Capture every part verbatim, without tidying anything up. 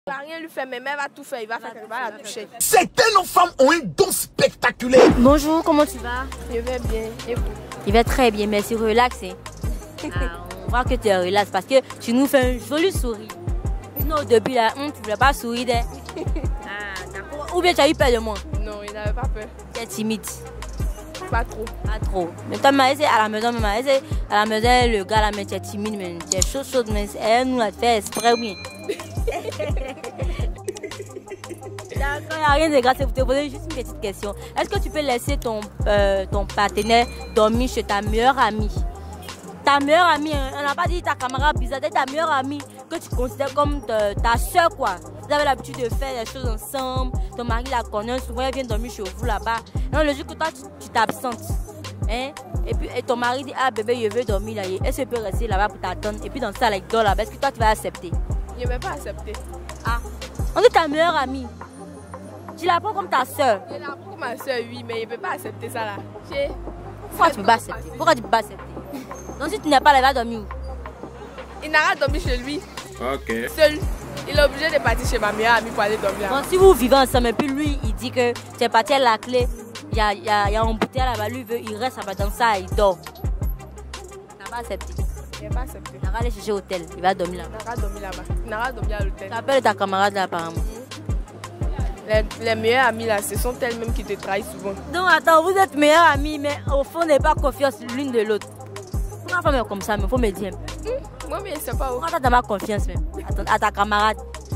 Il va rien lui faire, mais elle va tout faire, il va faire qu'elle va la toucher. Certaines femmes ont un don spectaculaire. Bonjour, comment tu vas? Je vais bien, et vous? Je vais très bien, merci, relaxé. Ah, on voit que tu es relax parce que tu nous fais un joli sourire. Non, depuis là, on ne voulait pas sourire. Ah, d'accord. Ou bien tu as eu peur de moi? Non, il n'avait pas peur. Tu es timide? Pas trop. Pas trop. Mais toi, c'est à la maison, mais à la maison, le gars là, mais tu es timide, mais tu es chaud, chaud, mais elle nous l'a fait exprès, oui. D'accord, il n'y a rien de grave, pour te poser juste une petite question. Est-ce que tu peux laisser ton, euh, ton partenaire dormir chez ta meilleure amie? Ta meilleure amie, on n'a pas dit ta camarade bizarre, c'est ta meilleure amie que tu considères comme ta, ta soeur, quoi. Vous avez l'habitude de faire des choses ensemble, ton mari la connaît, souvent elle vient dormir chez vous là-bas. Non, le jour que toi tu t'absentes, hein, et puis et ton mari dit, ah bébé, je veux dormir là, est-ce que tu peux rester là-bas pour t'attendre? Et puis dans ça, il dort là-bas, est-ce que toi tu vas accepter? Je ne vais pas accepter. Ah, on dit ta meilleure amie. Tu la prends comme ta soeur. Je la prends comme ma soeur, oui, mais il ne peut pas accepter ça là. Pourquoi tu ne peux pas accepter? Pourquoi tu ne peux pas accepter? Donc si tu n'es pas là, il va dormir où? Il n'aura dormi chez lui. Ok. Seul. Il est obligé de partir chez ma meilleure amie pour aller dormir. Donc si vous vivez ensemble et puis lui, il dit que tu es parti à la clé, il y a, y a, y a un bouteille là-bas, lui veut, il reste dans ça, il dort. Il n'a pas accepté. Il n'a pas accepté. Il va aller chercher l'hôtel, il va dormir là-bas. Il n'aura dormi là-bas. Il n'aura dormi à l'hôtel. Tu appelles ta camarade là apparemment. Les, les meilleures amies là, ce sont elles-mêmes qui te trahissent souvent. Donc attends, vous êtes meilleures amies, mais au fond, n'avez pas confiance l'une de l'autre. Pourquoi la femme est comme ça, mais il faut me dire. Mmh, moi, mais je ne sais pas où. Pourquoi tu n'as pas confiance même à, ton, à ta camarade?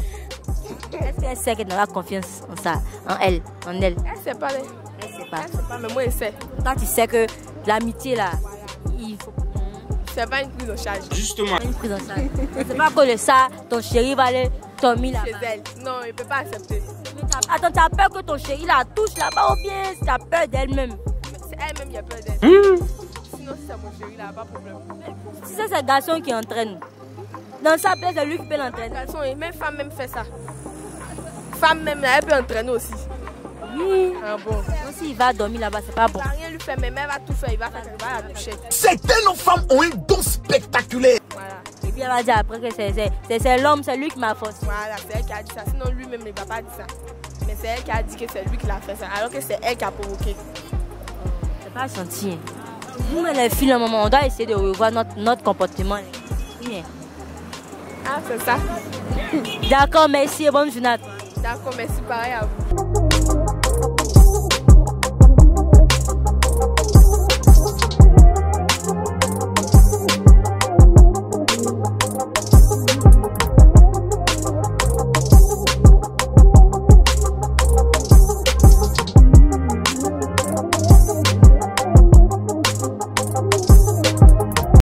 Est-ce qu'elle sait qu'elle n'a pas confiance en ça, en elle, en elle? Elle ne sait pas. Elle ne sait pas. Elle ne sait pas, mais moi, je sais. Toi, tu sais que l'amitié là, il faut. C'est pas une prise en charge. Justement. Une prise en charge. C'est pas que le ça, ton chéri va aller dormir là-bas. Chez elle. Non, il ne peut pas accepter. Attends, tu as peur que ton chéri la touche là-bas ou bien tu as peur d'elle-même? C'est elle-même qui a peur d'elle. Mmh. Sinon, si c'est mon chéri là, pas de problème. Si c'est ce garçon qui entraîne, dans sa place, c'est lui qui peut l'entraîner. Garçon, même femme même fait ça. Femme même, là, elle peut entraîner aussi. Oui. Ah bon. Donc s'il va dormir là-bas, c'est pas bon. Il va rien lui faire, mais elle va tout faire. Il va faire qu'elle va la toucher. Certaines femmes ont un don spectaculaire. Voilà. Et puis elle va dire après que c'est l'homme, c'est lui qui m'a forcé. Voilà, c'est elle qui a dit ça. Sinon lui-même, il ne va pas dire ça. Mais c'est elle qui a dit que c'est lui qui l'a fait ça. Alors que c'est elle qui a provoqué. C'est pas gentil. Nous, les filles, à un moment, on doit essayer de revoir notre, notre comportement. Oui. Ah, c'est ça. D'accord, merci et bonne journée à toi. D'accord, merci pareil à vous.